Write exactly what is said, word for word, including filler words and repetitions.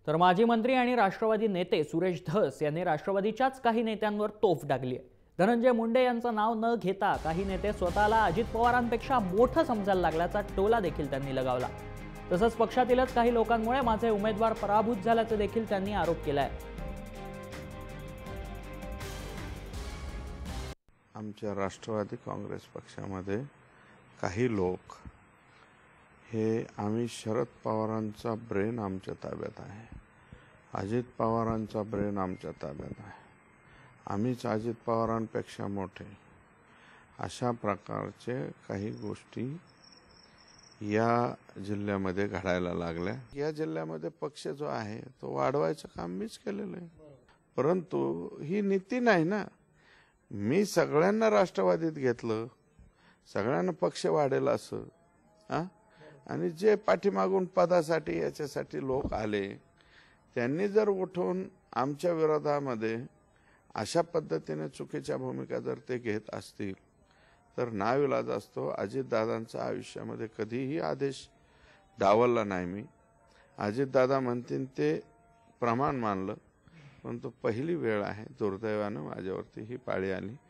तर माजी मंत्री आणि राष्ट्रवादी नेते सुरेश धस यांनी राष्ट्रवादीच्याच काही नेत्यांवर तोफ डागली आहे। धनंजय मुंडे यांचं नाव न घेता काही नेते स्वतःला अजित पवारांपेक्षा मोठं समजायला लागल्याचा टोला देखील त्यांनी लगावला। तसंच पक्षातीलच काही लोकांमुळे माझे उमेदवार पराभूत झाल्याचे देखील त्यांनी आरोप केलाय। आमच्या राष्ट्रवादी काँग्रेस पक्षामध्ये काही लोक हे आम्ही शरद पवारांचा ब्रेन आमच्या ताब्यात आहे, अजित पवारांचा ब्रेन आमच्या ताब्यात आहे, आम्हीच अजित पवारांपेक्षा मोठे, अशा प्रकारचे काही गोष्टी या जिल्ह्यामध्ये घडायला लागल्या। या जिल्ह्यामध्ये पक्ष जो आहे तो वाढवायचं काम मीच केलेलं आहे, परंतु ही नीती नाही ना। मी सगळ्यांना राष्ट्रवादीत घेतलं, सगळ्यांना पक्ष वाढेल असं हा आणि जे पाठीमागून पदासाठी याच्यासाठी लोक आले त्यांनी जर उठून आमच्या विरोधामध्ये अशा पद्धतीने चुकीच्या भूमिका जर ते घेत असतील तर नाविलाज असतो। अजितदादांच्या आयुष्यामध्ये कधीही आदेश डावलला नाही मी। अजितदादा म्हणतील ते प्रमाण मानलं, परंतु पहिली वेळ आहे दुर्दैवानं माझ्यावरती ही पाळी आली।